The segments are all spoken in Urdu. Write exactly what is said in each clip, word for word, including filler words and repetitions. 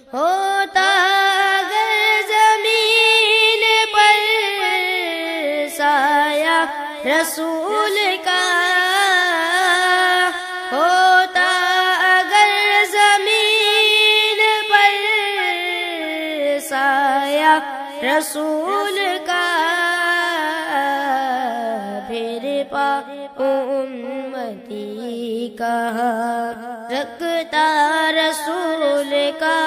ہوتا اگر زمین پر سایہ رسول کا، ہوتا اگر زمین پر سایہ رسول کا، پھر پا امتی کہاں رکھتا رسول کا،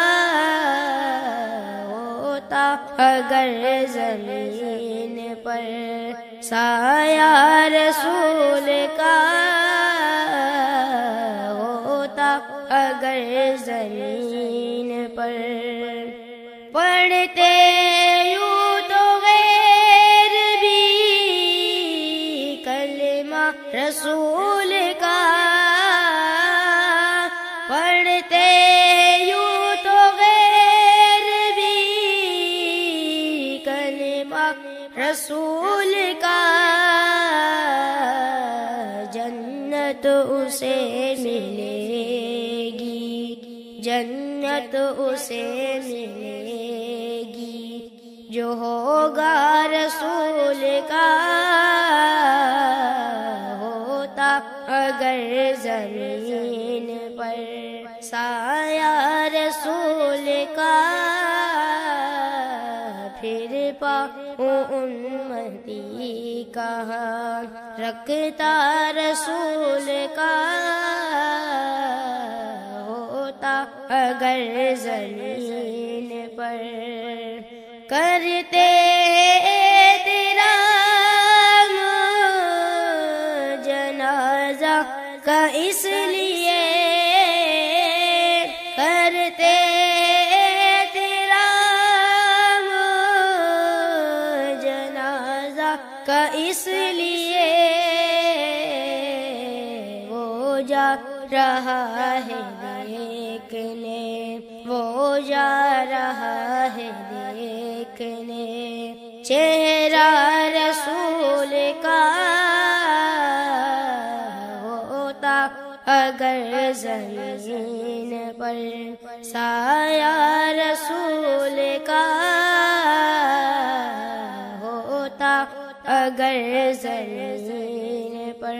ہوتا اگر زمین پر سایہ رسول کا، ہوتا اگر زمین پر پڑھتے یوں تو غیر بھی کلمہ رسول کا، پڑھتے یوں تو غیر بھی کلمہ رسول کا، جنت اسے ملے گی، جنت اسے ملے گی جو ہوگا رسول کا، ہوتا اگر زمین پر سایہ رسول کا، پھر پاؤں امتی کہاں رکھتا رسول کا، ہوتا اگر زمین پر کرتے احترام جنازہ کا، اس لیے کرتے احترام جنازہ کا، اس لیے وہ جا رہا ہے دیکھنے، وہ جا رہا ہے دیکھنے چہرہ رسول کا، ہوتا اگر زمین پر سایہ رسول کا، ہوتا اگر زمین پر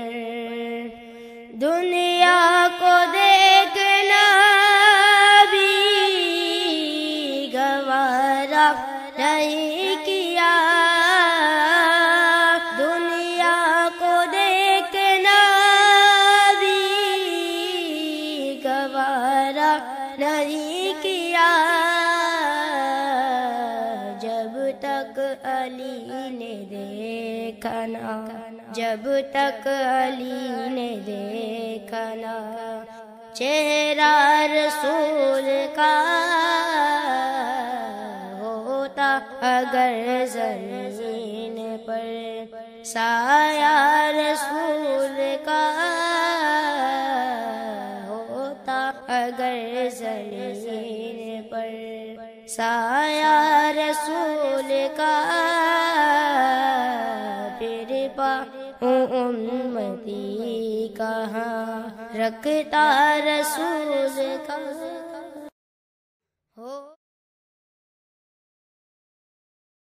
دنیا کو دیکھنا بھی گوارا نہیں کیا، دنیا کو دیکھنا بھی گوارا نہیں کیا، جب تک علی نے دیکھا نا، جب تک علی نے دیکھا نا چہرہ رسول کا، ہوتا اگر زمین پر سایہ رسول کا، ہوتا اگر زمین پر سایہ رسول کا، پھر پاؤں امتی کہاں رکھتا رسول کا۔